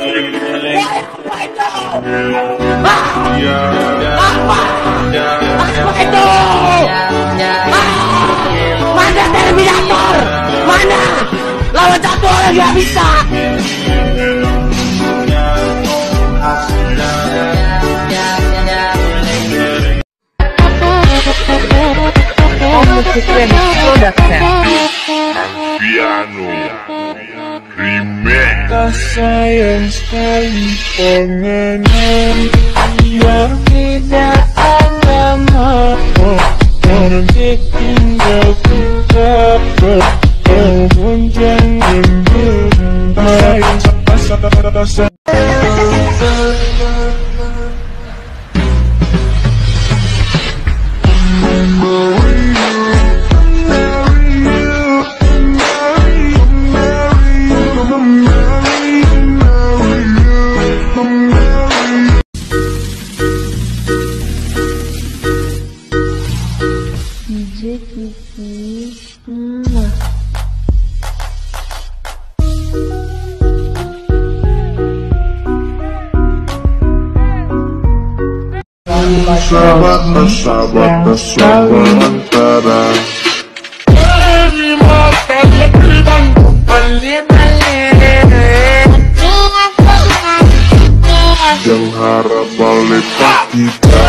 Apa itu? Mana Terminator? Mana? Lawan satu orang gak bisa. Piano Remix. Sayang sekali pengennya biar tidak ada mau orang tinggal kita bertemu jangan bermain rasa. Sahabat antara yang harap balik kita.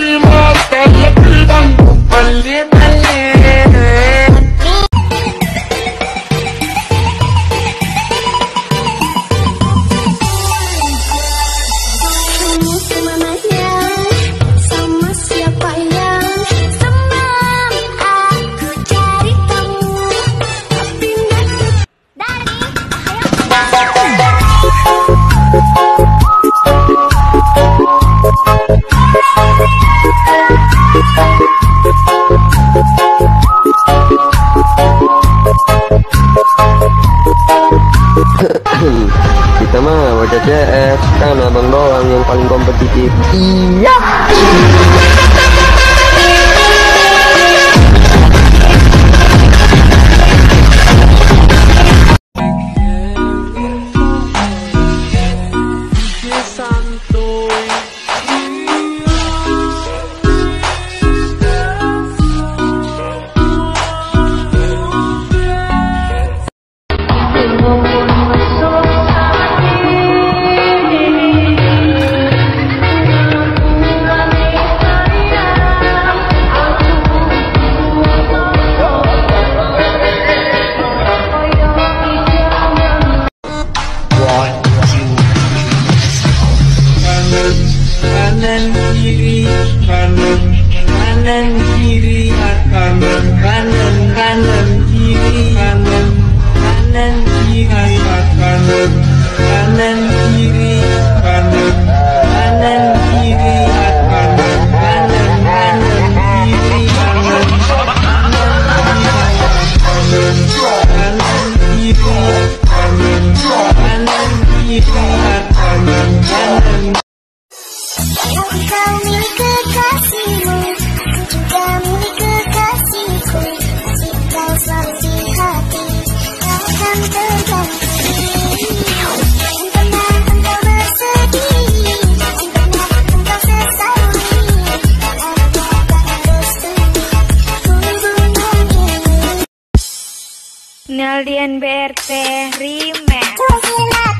Kita mah wadah CS, kan abang doang yang paling kompetitif. Iya. Kanan kiri kanan kiri kanan kiri kanan kiri kanan kiri kanan kiri Kau milik kekasihmu, aku juga milik kekasihku. Jika selalu di hati, kau akan terganti. Yang pernah engkau bersedih, yang pernah engkau sesali, ada kata restui hubungan ini. Naldian BRT Remix.